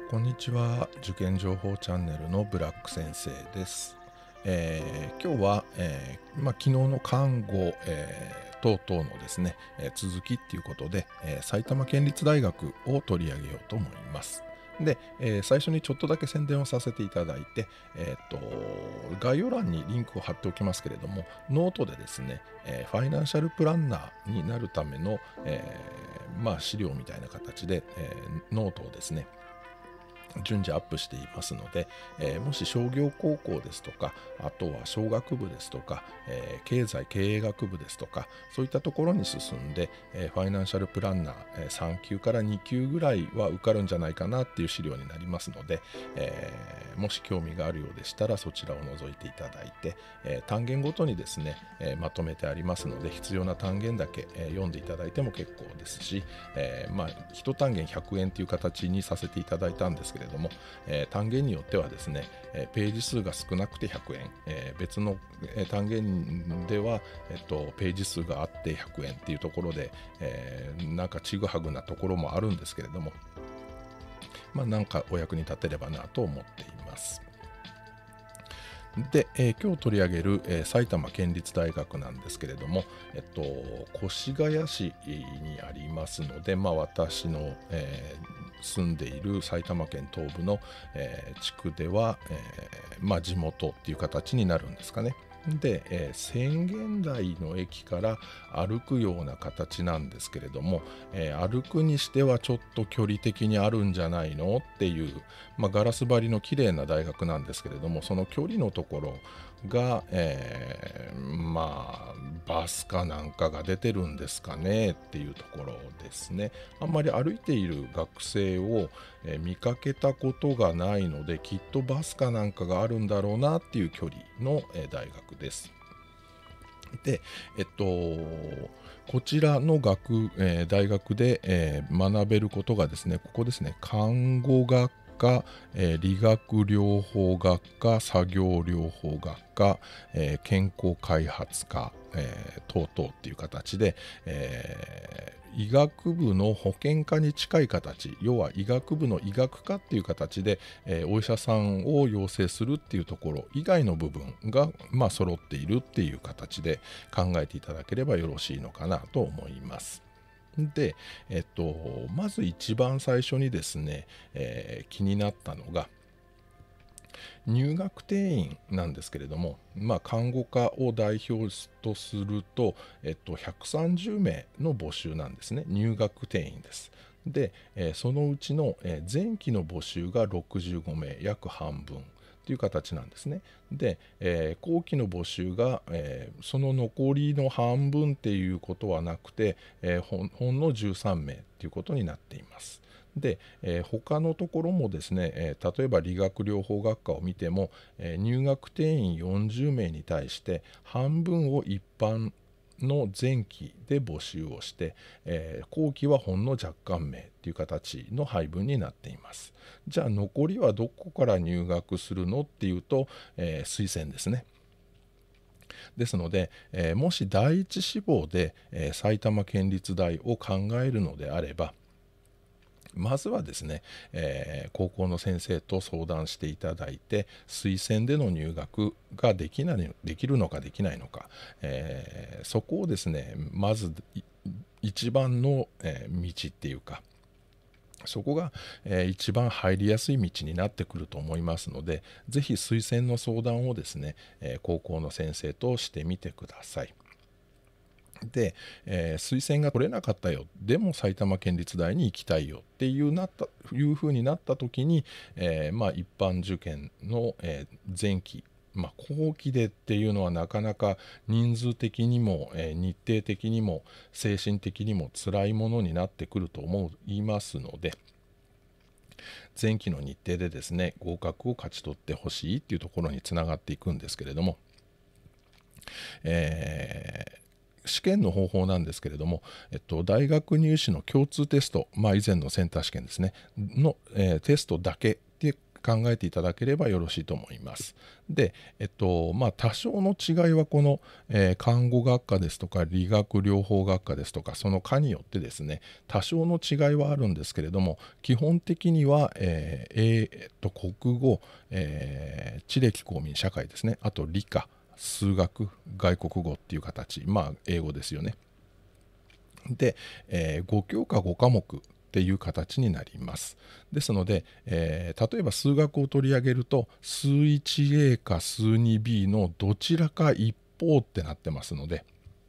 こんにちは。受験情報チャンネルのブラック先生です。今日は、昨日の看護、等々のですね、続きっていうことで、埼玉県立大学を取り上げようと思います。で、最初にちょっとだけ宣伝をさせていただいて、概要欄にリンクを貼っておきますけれども、ノートでですね、ファイナンシャルプランナーになるための、資料みたいな形で、ノートをですね、順次アップしていますので、もし商業高校ですとか、あとは商学部ですとか、経済経営学部ですとか、そういったところに進んで、ファイナンシャルプランナー、3級から2級ぐらいは受かるんじゃないかなっていう資料になりますので、もし興味があるようでしたらそちらを覗いていただいて、単元ごとにですね、まとめてありますので、必要な単元だけ、読んでいただいても結構ですし、1単元100円という形にさせていただいたんですけれども、単元によってはですね、ページ数が少なくて100円、別の、単元では、ページ数があって100円っていうところで、なんかちぐはぐなところもあるんですけれども、なんかお役に立てればなと思っています。で、今日取り上げる、埼玉県立大学なんですけれども、越谷市にありますので、私の、住んでいる埼玉県東部の、地区では、地元っていう形になるんですかね。で、浅間台の駅から歩くような形なんですけれども、歩くにしてはちょっと距離的にあるんじゃないのっていう、ガラス張りの綺麗な大学なんですけれども、その距離のところが、バスかなんかが出てるんですかねっていうところですね。あんまり歩いている学生を、見かけたことがないので、きっとバスかなんかがあるんだろうなっていう距離の、大学です。で、こちらの大学で、学べることがですね、ここですね、看護学科、理学療法学科、作業療法学科、健康開発科、等々っていう形で、医学部の保険科に近い形、要は医学部の医学科っていう形で、お医者さんを養成するっていうところ以外の部分が、揃っているっていう形で考えていただければよろしいのかなと思います。で、まず一番最初にですね、気になったのが、入学定員なんですけれども、看護科を代表とすると、130名の募集なんですね。入学定員です。で、そのうちの、前期の募集が65名、約半分という形なんですね。で、後期の募集が、その残りの半分っていうことはなくて、ほんの13名ということになっています。で、他のところもですね、例えば理学療法学科を見ても、入学定員40名に対して半分を一般の前期で募集をして、後期はほんの若干名という形の配分になっています。じゃあ残りはどこから入学するのっていうと、推薦ですね。ですので、もし第一志望で、埼玉県立大を考えるのであれば、まずはですね、高校の先生と相談していただいて、推薦での入学ができるのかできないのか、そこをですね、まず一番の、道っていうか、そこが、一番入りやすい道になってくると思いますので、ぜひ推薦の相談をですね、高校の先生としてみてください。で、推薦が取れなかったよ、でも埼玉県立大に行きたいよっていうふうになった時に、一般受験の、前期、後期でっていうのはなかなか人数的にも、日程的にも精神的にも辛いものになってくると思いますので、前期の日程でですね、合格を勝ち取ってほしいっていうところにつながっていくんですけれども、試験の方法なんですけれども、大学入試の共通テスト、以前のセンター試験ですねの、テストだけで考えていただければよろしいと思います。で、多少の違いはこの、看護学科ですとか理学療法学科ですとかその科によってですね多少の違いはあるんですけれども、基本的には、国語、地歴公民社会ですね、あと理科、数学、外国語っていう形、英語ですよね。で、5教科5科目っていう形になります。ですので、例えば数学を取り上げると数 1A か数 2B のどちらか一方ってなってますので、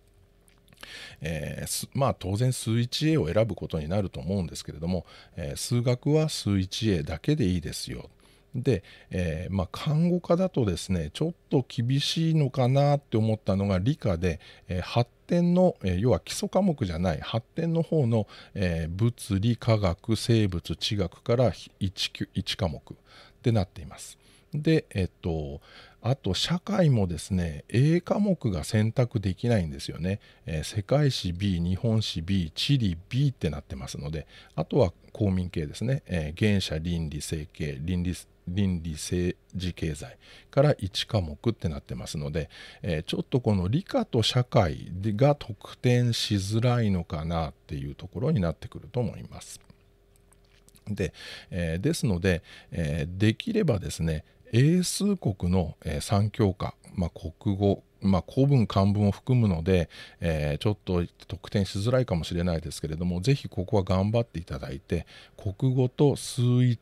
当然数 1A を選ぶことになると思うんですけれども、数学は数 1A だけでいいですよ。で、看護科だとですねちょっと厳しいのかなって思ったのが理科で、発展の、要は基礎科目じゃない発展の方の、物理化学生物地学から 1科目ってなっています。で、あと社会もですね A 科目が選択できないんですよね。世界史 B、日本史 B、地理 B ってなってますので、あとは公民系ですね、原社倫理政経倫理政治経済から1科目ってなってますので、ちょっとこの理科と社会が得点しづらいのかなっていうところになってくると思います。で、ですので、できればですね英数国の、3教科、国語、古文漢文を含むので、ちょっと得点しづらいかもしれないですけれども、ぜひここは頑張っていただいて、国語と数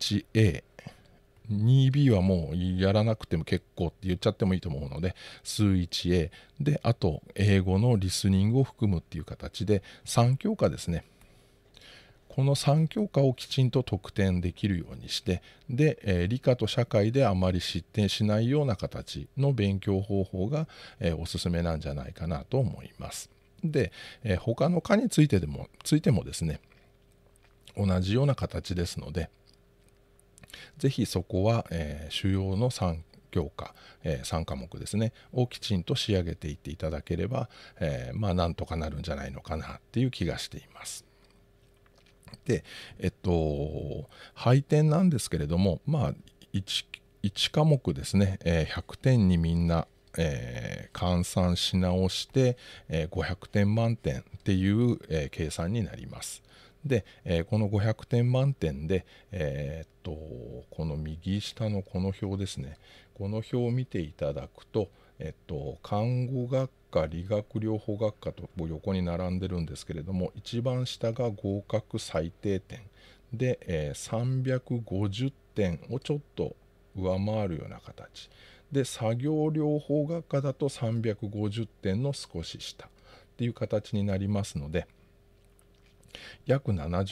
1A、2B はもうやらなくても結構って言っちゃってもいいと思うので、数 1A で、あと英語のリスニングを含むっていう形で3教科ですね。この3教科をきちんと得点できるようにして、で、理科と社会であまり失点しないような形の勉強方法が、おすすめなんじゃないかなと思います。で、他の科についてもですね、同じような形ですので、ぜひそこは、主要の3教科、3科目ですねをきちんと仕上げていっていただければ、なんとかなるんじゃないのかなっていう気がしています。で、配点なんですけれども、1科目ですね、100点にみんな、換算し直して、500点満点っていう、計算になります。で、この500点満点で、この右下のこの表ですね、この表を見ていただくと、看護学科、理学療法学科と横に並んでるんですけれども、一番下が合格最低点で、350点をちょっと上回るような形で、作業療法学科だと350点の少し下っていう形になりますので、約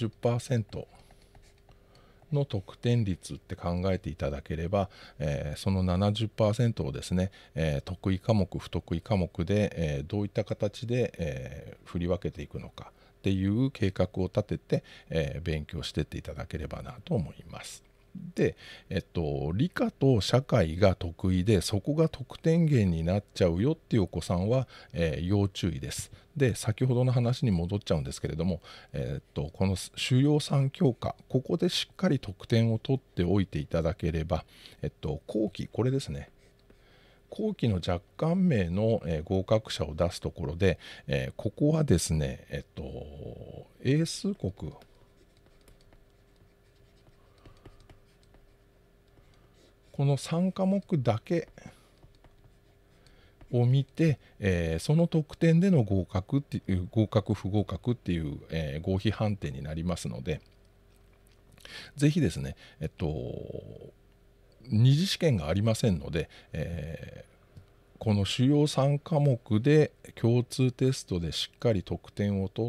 70% の得点率って考えていただければ、その 70% をですね、得意科目不得意科目で、どういった形で、振り分けていくのかっていう計画を立てて、勉強していっていただければなと思います。で、理科と社会が得意でそこが得点源になっちゃうよっていうお子さんは、要注意です。で、先ほどの話に戻っちゃうんですけれども、この主要3教科、ここでしっかり得点を取っておいていただければ、後期、これですね、後期の若干名の、合格者を出すところで、ここはですね、英数国、この3科目だけを見て、その得点での合格っていう合格不合格っていう、合否判定になりますので、ぜひですね、二次試験がありませんので、この主要3科目で共通テストでしっかり得点を取って、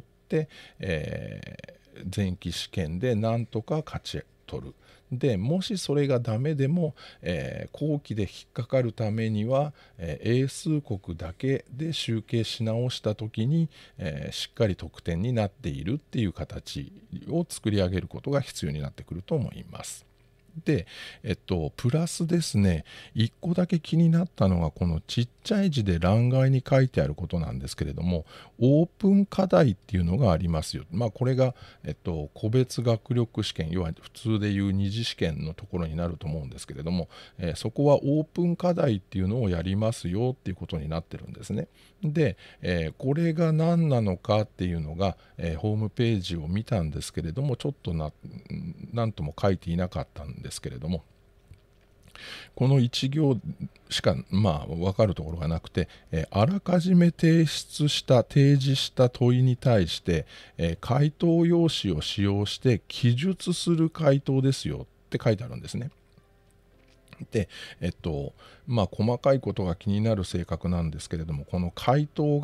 前期試験でなんとか勝ち取る。でもしそれがダメでも、後期で引っかかるためには、英数国だけで集計し直した時に、しっかり得点になっているっていう形を作り上げることが必要になってくると思います。 で、プラスですね、1個だけ気になったのが、このちっちゃい字で欄外に書いてあることなんですけれども、オープン課題っていうのがありますよ。これが、個別学力試験、要は普通でいう二次試験のところになると思うんですけれども、そこはオープン課題っていうのをやりますよっていうことになってるんですね。で、これが何なのかっていうのが、ホームページを見たんですけれども、ちょっと何とも書いていなかったんですけれども、この1行しか分かるところがなくて、あらかじめ提示した問いに対して、回答用紙を使用して記述する回答ですよって書いてあるんですね。で、細かいことが気になる性格なんですけれども、この回答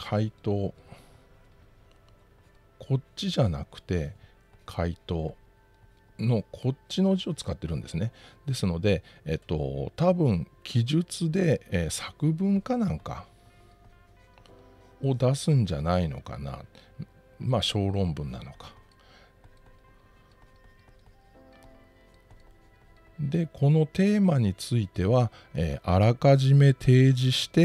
こっちじゃなくて回答のこっちの字を使ってるんですね。ですので、多分記述で、作文かなんかを出すんじゃないのかな。小論文なのか。で、このテーマについては、あらかじめ提示して、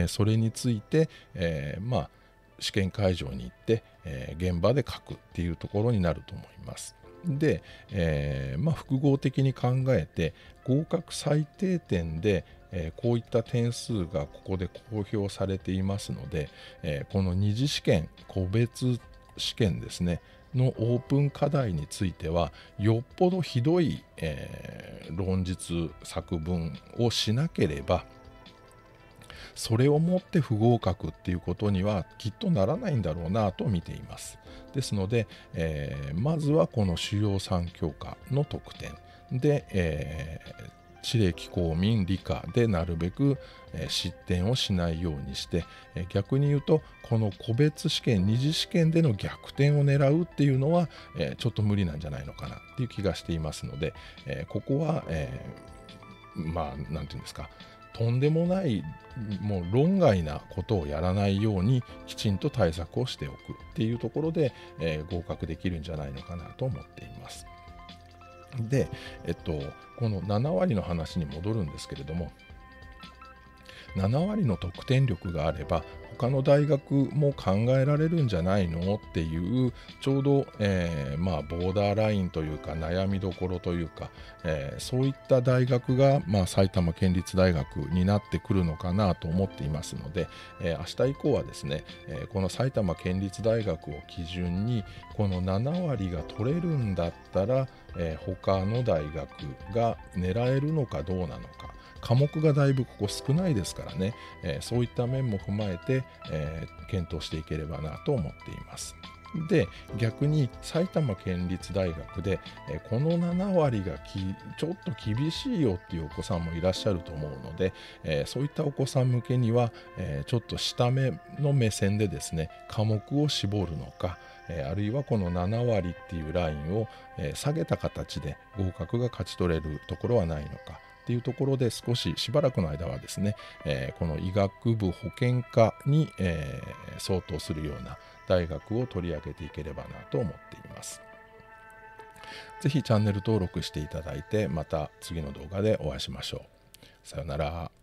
それについて、試験会場に行って、現場で書くっていうところになると思います。で、複合的に考えて合格最低点で、こういった点数がここで公表されていますので、この二次試験個別試験ですねのオープン課題についてはよっぽどひどい、論述作文をしなければそれをもって不合格っていうことにはきっとならないんだろうなと見ています。ですので、まずはこの主要3教科の得点で、地歴公民理科でなるべく、失点をしないようにして、逆に言うとこの個別試験二次試験での逆転を狙うっていうのは、ちょっと無理なんじゃないのかなっていう気がしていますので、ここは、なんていうんですか、とんでもないもう論外なことをやらないようにきちんと対策をしておくっていうところで、合格できるんじゃないのかなと思っています。で、この7割の話に戻るんですけれども、7割の得点力があれば他の大学も考えられるんじゃないのっていうちょうど、ボーダーラインというか悩みどころというか、そういった大学が、埼玉県立大学になってくるのかなと思っていますので、明日以降はですね、この埼玉県立大学を基準にこの7割が取れるんだったら、他の大学が狙えるのかどうなのか、科目がだいぶここ少ないですからね、そういった面も踏まえて、検討していければなと思っています。で、逆に埼玉県立大学で、この7割がちょっと厳しいよっていうお子さんもいらっしゃると思うので、そういったお子さん向けには、ちょっと下目の目線でですね科目を絞るのか、あるいはこの7割っていうラインを、下げた形で合格が勝ち取れるところはないのかっていうところで少ししばらくの間はですね、この医学部保健科に、相当するような大学を取り上げていければなと思っています。ぜひチャンネル登録していただいて、また次の動画でお会いしましょう。さようなら。